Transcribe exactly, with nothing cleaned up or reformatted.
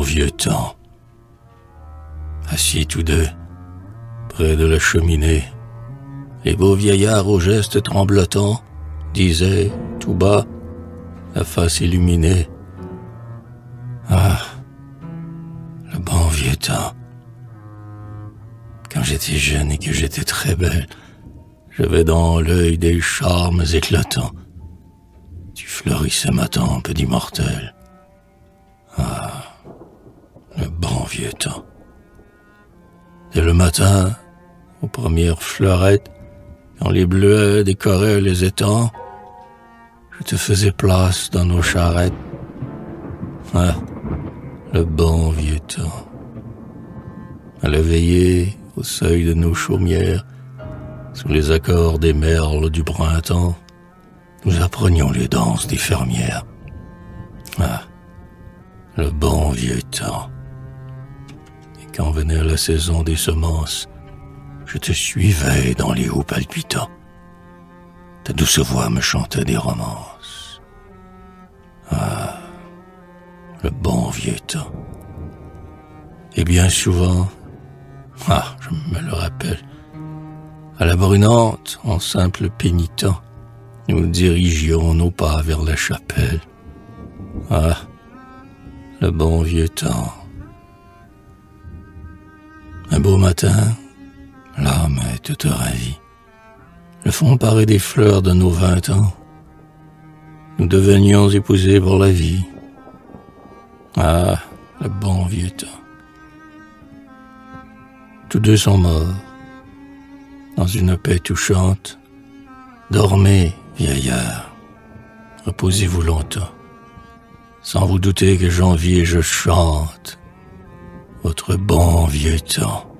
vieux temps. Assis tous deux, près de la cheminée, les beaux vieillards aux gestes tremblotants disaient, tout bas, la face illuminée, « Ah, le bon vieux temps. Quand j'étais jeune et que j'étais très belle, j'avais dans l'œil des charmes éclatants. Tu fleurissais ma tempe d'immortel. Ah, le bon vieux temps. Dès le matin, aux premières fleurettes, quand les bleuets décoraient les étangs, je te faisais place dans nos charrettes. Ah, le bon vieux temps. À la veillée, au seuil de nos chaumières, sous les accords des merles du printemps, nous apprenions les danses des fermières. Ah, le bon vieux temps. Et quand venait la saison des semences, je te suivais dans les hauts palpitants. Ta douce voix me chantait des romances. Ah, le bon vieux temps. Et bien souvent, ah, je me le rappelle, à la brunante, en simple pénitent, nous dirigions nos pas vers la chapelle. Ah, le bon vieux temps. Un beau matin, l'âme est toute ravie. Le fond paré des fleurs de nos vingt ans. Nous devenions épousés pour la vie. Ah, le bon vieux temps. Tous deux sont morts. Dans une paix touchante, dormez, vieillards, reposez-vous longtemps, sans vous douter que j'envie et je chante votre bon vieux temps.